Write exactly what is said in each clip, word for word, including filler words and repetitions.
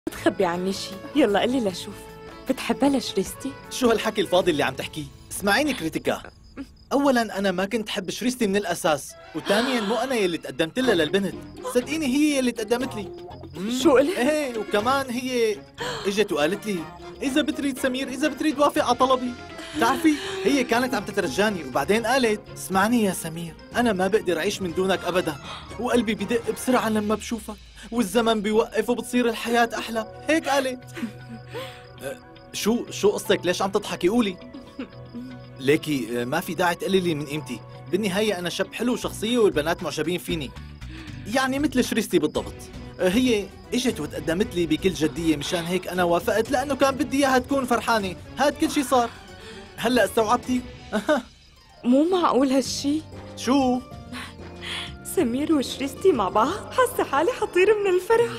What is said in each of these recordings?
تخبي عني شي، يلا قلي لشوف. بتحبها لشريستي؟ شو هالحكي الفاضي اللي عم تحكيه؟ اسمعيني كريتيكا، اولا انا ما كنت حب شريستي من الاساس، وثانيا مو انا يلي تقدمت لها للبنت، صدقيني هي يلي تقدمت لي. شو قلت؟ ايه، وكمان هي اجت وقالت لي اذا بتريد سمير، اذا بتريد وافق على طلبي. بتعرفي هي كانت عم تترجاني، وبعدين قالت اسمعني يا سمير، انا ما بقدر اعيش من دونك ابدا، وقلبي بدق بسرعه لما بشوفك، والزمن بيوقف وبتصير الحياه احلى، هيك قالت. أه، شو شو قصتك؟ ليش عم تضحكي؟ قولي. ليكي ما في داعي تقللي لي من قيمتي، بالنهايه انا شاب حلو وشخصيه والبنات معجبين فيني، يعني مثل شريستي بالضبط. هي اجت وتقدمت لي بكل جديه، مشان هيك انا وافقت، لانه كان بدي اياها تكون فرحانه. هاد كل شي صار. هلا استوعبتي؟ مو معقول هالشي. شو؟ سمير وشريستي مع بعض، حاسه حالي حطير من الفرح.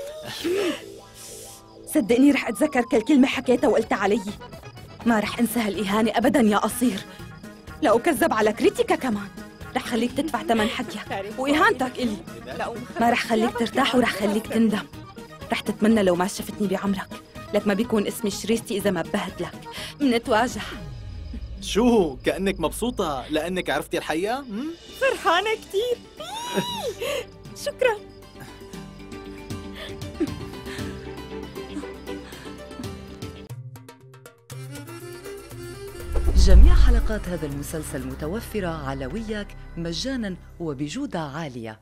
صدقني رح اتذكر كل كلمه حكيتها وقلتها علي، ما رح انسى هالاهانه ابدا يا قصير. لو كذب على كريتيكا كمان رح خليك تدفع ثمن حكيك واهانتك الي. ما رح خليك ترتاح ورح خليك تندم. رح تتمنى لو ما شفتني بعمرك، لك ما بيكون اسمي شريستي اذا ما بهدلك. منتواجه. شو كأنك مبسوطة لأنك عرفتي الحقيقة؟ فرحانة كتير. شكرا. جميع حلقات هذا المسلسل متوفرة على وياك مجانا وبجودة عالية.